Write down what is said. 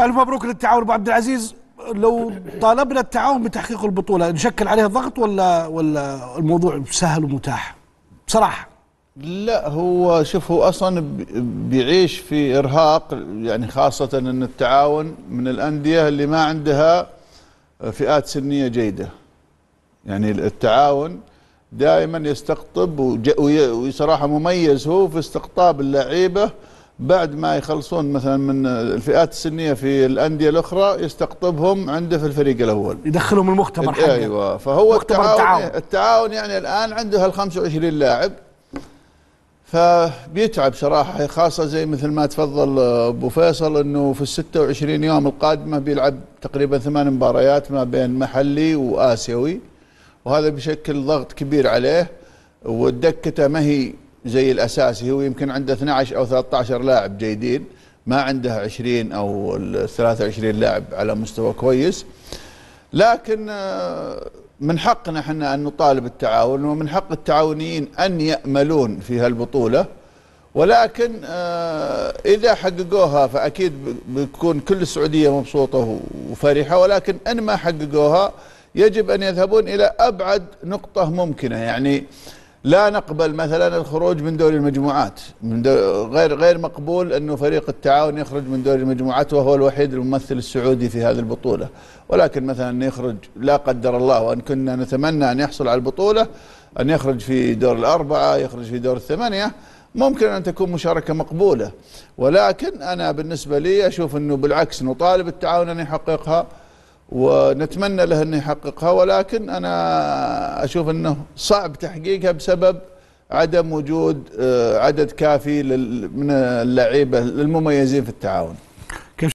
ألف مبروك للتعاون أبو عبد العزيز. لو طالبنا التعاون بتحقيق البطولة نشكل عليه ضغط ولا الموضوع سهل ومتاح بصراحة؟ لا، هو شوف، هو اصلا بيعيش في ارهاق، يعني خاصة ان التعاون من الاندية اللي ما عندها فئات سنية جيدة. يعني التعاون دائما يستقطب وصراحة مميز هو في استقطاب اللعيبة بعد ما يخلصون مثلا من الفئات السنية في الأندية الأخرى، يستقطبهم عنده في الفريق الأول، يدخلهم المختبر حقه. أيوة. فهو التعاون التعاون يعني الآن عنده هال 25 لاعب، فبيتعب صراحة، خاصة زي مثل ما تفضل أبو فيصل أنه في ال26 يوم القادمة بيلعب تقريبا 8 مباريات ما بين محلي وآسيوي، وهذا بيشكل ضغط كبير عليه. والدكته ما هي زي الأساسي، هو يمكن عنده 12 أو 13 لاعب جيدين، ما عنده 20 أو 23 لاعب على مستوى كويس. لكن من حقنا احنا أن نطالب التعاون، ومن حق التعاونيين أن يأملون في هالبطولة، ولكن إذا حققوها فأكيد بتكون كل السعودية مبسوطة وفرحة، ولكن إن ما حققوها يجب أن يذهبون إلى أبعد نقطة ممكنة. يعني لا نقبل مثلا الخروج من دوري المجموعات، غير مقبول أنه فريق التعاون يخرج من دوري المجموعات وهو الوحيد الممثل السعودي في هذه البطولة. ولكن مثلا يخرج لا قدر الله، وأن كنا نتمنى أن يحصل على البطولة، أن يخرج في دور الأربعة، يخرج في دور الثمانية، ممكن أن تكون مشاركة مقبولة. ولكن أنا بالنسبة لي أشوف أنه بالعكس نطالب التعاون أن يحققها، ونتمنى له أن يحققها، ولكن أنا أشوف أنه صعب تحقيقها بسبب عدم وجود عدد كافي من اللعيبة المميزين في التعاون.